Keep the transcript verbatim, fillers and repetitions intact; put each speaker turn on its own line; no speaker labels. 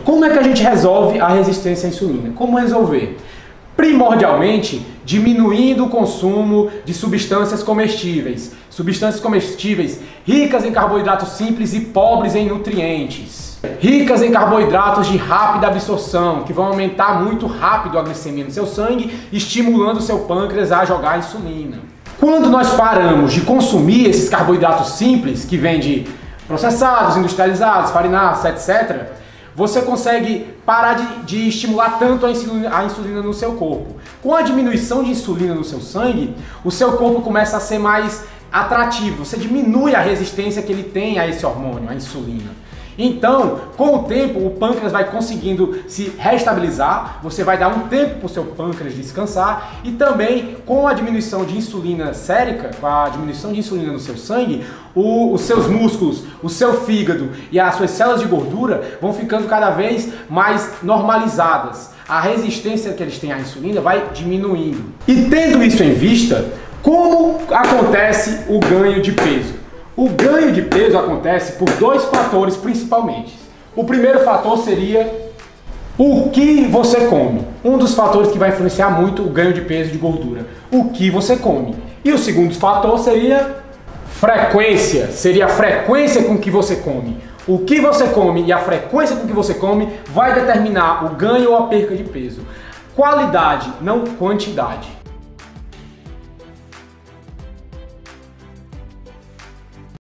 Como é que a gente resolve a resistência à insulina? Como resolver? Primordialmente, diminuindo o consumo de substâncias comestíveis. Substâncias comestíveis ricas em carboidratos simples e pobres em nutrientes. Ricas em carboidratos de rápida absorção, que vão aumentar muito rápido a glicemia no seu sangue, estimulando o seu pâncreas a jogar a insulina. Quando nós paramos de consumir esses carboidratos simples, que vêm de processados, industrializados, farinados, etcétera, você consegue parar de, de estimular tanto a insulina, a insulina no seu corpo. Com a diminuição de insulina no seu sangue, o seu corpo começa a ser mais atrativo, você diminui a resistência que ele tem a esse hormônio, a insulina. Então, com o tempo, o pâncreas vai conseguindo se restabilizar, você vai dar um tempo para o seu pâncreas descansar e também com a diminuição de insulina sérica, com a diminuição de insulina no seu sangue, o, os seus músculos, o seu fígado e as suas células de gordura vão ficando cada vez mais normalizadas. A resistência que eles têm à insulina vai diminuindo. E tendo isso em vista, como acontece o ganho de peso? O ganho de peso acontece por dois fatores principalmente. O primeiro fator seria o que você come. Um dos fatores que vai influenciar muito o ganho de peso de gordura. O que você come. E o segundo fator seria frequência. Seria a frequência com que você come. O que você come e a frequência com que você come vai determinar o ganho ou a perca de peso. Qualidade, não quantidade.